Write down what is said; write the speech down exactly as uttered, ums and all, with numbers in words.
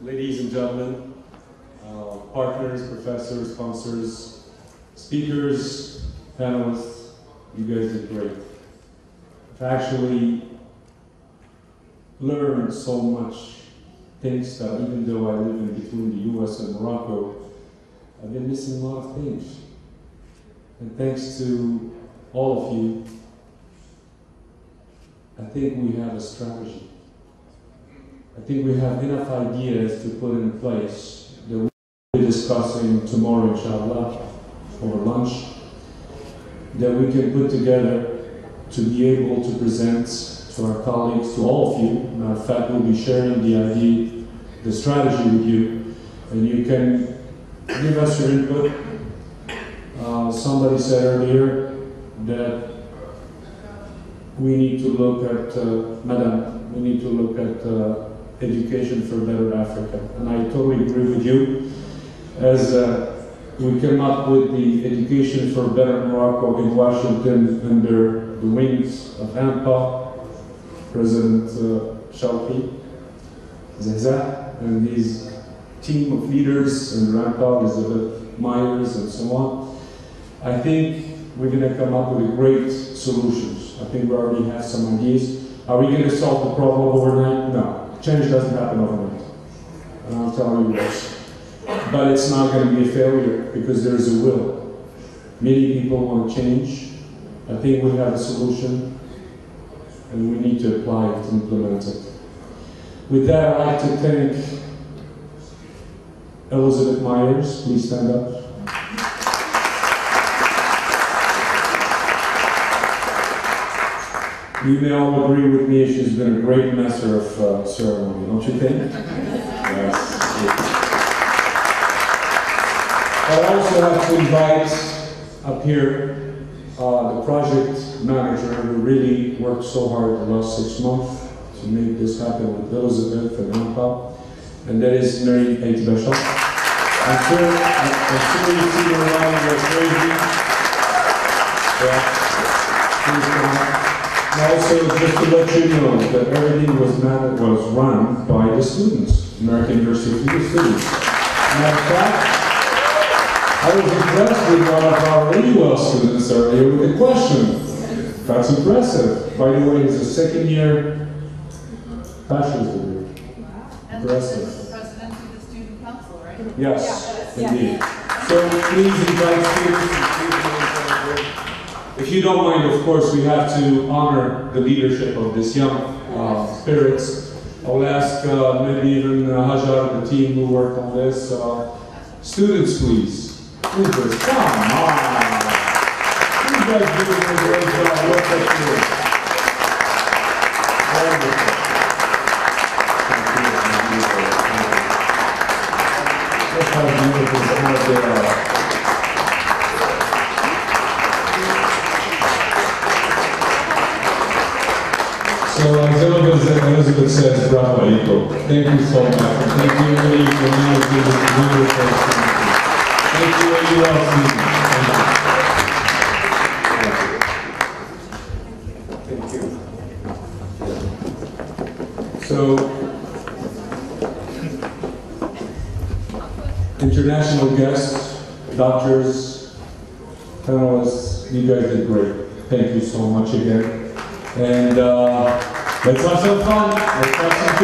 ladies and gentlemen, uh, partners, professors, sponsors, speakers, panelists, you guys did great. I've actually learned so much things that even though I live in between the U S and Morocco, I've been missing a lot of things. And thanks to all of you, I think we have a strategy. I think we have enough ideas to put in place that we'll be discussing tomorrow, inshallah, over lunch, that we can put together to be able to present to our colleagues, to all of you. Matter of fact, we'll be sharing the idea, the strategy with you, and you can give us your input. Uh, somebody said earlier that we need to look at, uh, Madam, we need to look at uh, education for better Africa. And I totally agree with you. As uh, we came up with the Education for Better Morocco in Washington under the wings of A N P A, President uh, Shalki, Zahzah, and his team of leaders under A N P A, Elizabeth Myers, and so on. I think we're going to come up with great solutions. I think we already have some ideas. Are we going to solve the problem overnight? No. Change doesn't happen overnight. And I'll tell you this. But it's not going to be a failure because there's a will. Many people want to change. I think we have a solution and we need to apply it, implement it. With that, I'd like to thank Elizabeth Myers. Please stand up. You may all agree with me, she's been a great master of uh, ceremony, don't you think? Yes. I also have to invite up here uh, the project manager who really worked so hard the last six months to make this happen with Elizabeth and A N P A, and that is Mary Aitbasha. I'm sure, I'm sure you see her around like crazy. Yeah. Please come up. Also, just to let you know that everything was not, was run by the students, American University students. Matter of fact, I was impressed with one of our A U L students earlier with a question. That's impressive. By the way, it's a second year bachelor's degree. Wow. And impressive. this is the president of the student council, right? Yes, yeah. indeed. Yeah. So please invite students and please If you don't mind, of course, we have to honor the leadership of this young uh, spirits. I will ask uh, maybe even uh, Hajar, the team who worked on this. Uh, students, please. Please, come on. You guys did a great job. Look at you. Wonderful. Look how beautiful some of they are. So, as Elizabeth says, bravo, Iko. Thank you so much. Thank you, really, for managing this wonderful community. Thank you, A U L students. Thank you. Thank you. So, international guests, doctors, panelists, you guys did great. Thank you so much again. And uh, let's have some fun. Let's have some